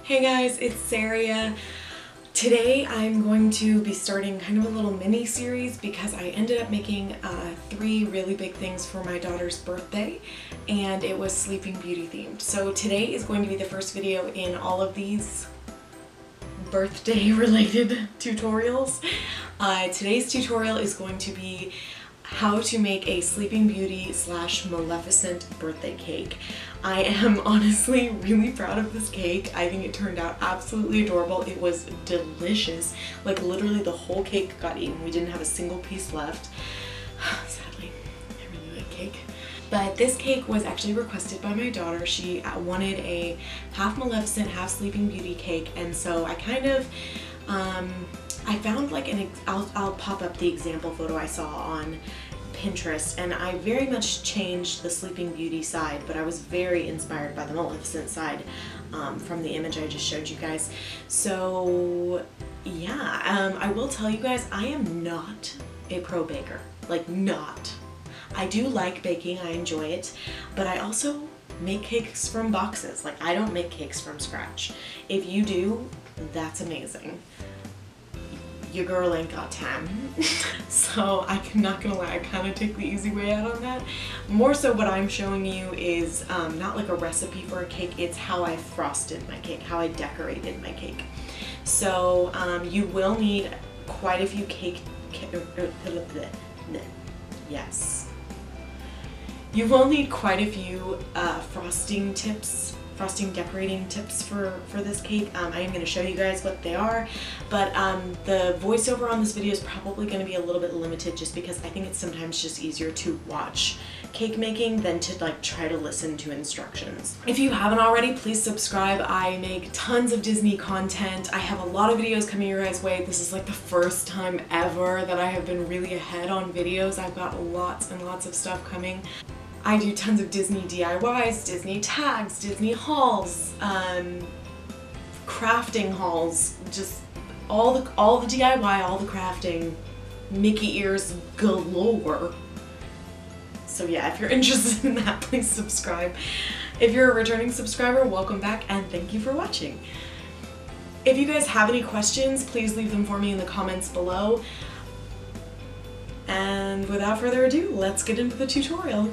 Hey guys, it's Saria. Today I'm going to be starting kind of a little mini series because I ended up making 3 really big things for my daughter's birthday, and it was Sleeping Beauty themed. So today is going to be the first video in all of these birthday related tutorials. Today's tutorial is going to be how to make a Sleeping Beauty / Maleficent birthday cake. I am honestly really proud of this cake. I think it turned out absolutely adorable. It was delicious. Like literally the whole cake got eaten. We didn't have a single piece left. Sadly, I really like cake. But this cake was actually requested by my daughter. She wanted a half Maleficent, half Sleeping Beauty cake, and so I kind of I found like I'll pop up the example photo I saw on Pinterest, and I very much changed the Sleeping Beauty side, but I was very inspired by the Maleficent side from the image I just showed you guys. So yeah, I will tell you guys, I am not a pro baker, like not. I do like baking, I enjoy it, but I also make cakes from boxes. Like I don't make cakes from scratch. If you do, that's amazing. Your girl ain't got time. So I'm not gonna lie, I kind of take the easy way out on that. More so what I'm showing you is not like a recipe for a cake, it's how I frosted my cake, how I decorated my cake. So you will need quite a few yes. You will need quite a few frosting decorating tips for this cake. I am going to show you guys what they are, but the voiceover on this video is probably going to be a little bit limited just because I think it's sometimes just easier to watch cake making than to like try to listen to instructions. If you haven't already, please subscribe. I make tons of Disney content. I have a lot of videos coming your guys' way. This is like the first time ever that I have been really ahead on videos. I've got lots and lots of stuff coming. I do tons of Disney DIYs, Disney tags, Disney hauls, crafting hauls, just all the DIY, all the crafting, Mickey ears galore. So yeah, if you're interested in that, please subscribe. If you're a returning subscriber, welcome back and thank you for watching. If you guys have any questions, please leave them for me in the comments below. And without further ado, let's get into the tutorial.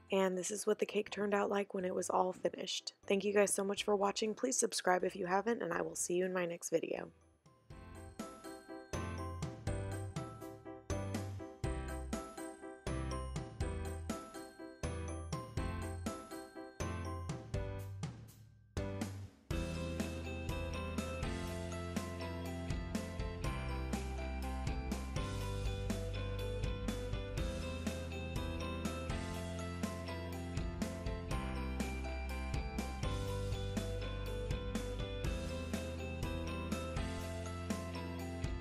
And this is what the cake turned out like when it was all finished. Thank you guys so much for watching. Please subscribe if you haven't, and I will see you in my next video.